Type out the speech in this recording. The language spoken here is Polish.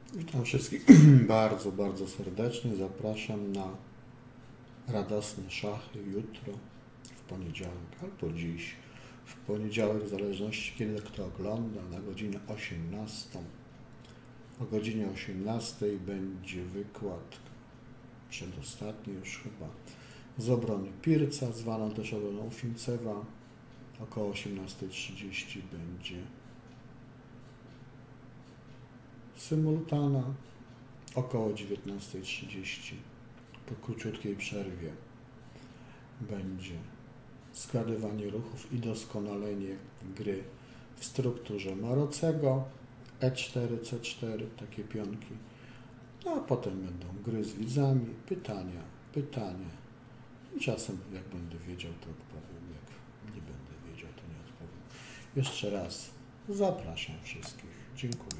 Witam wszystkich bardzo, bardzo serdecznie. Zapraszam na radosne szachy jutro, w poniedziałek albo dziś. W poniedziałek, w zależności kiedy kto ogląda, na godzinę 18. O godzinie 18 będzie wykład, przedostatni już chyba, z obrony Pirca, zwaną też obroną Fincewa. Około 18:30 będzie symultana. Około 19:30 po króciutkiej przerwie będzie zgadywanie ruchów i doskonalenie gry w strukturze Marocego, E4, C4, takie pionki. No a potem będą gry z widzami, pytania. I czasem jak będę wiedział, to odpowiem, jak nie będę wiedział, to nie odpowiem. Jeszcze raz zapraszam wszystkich. Dziękuję.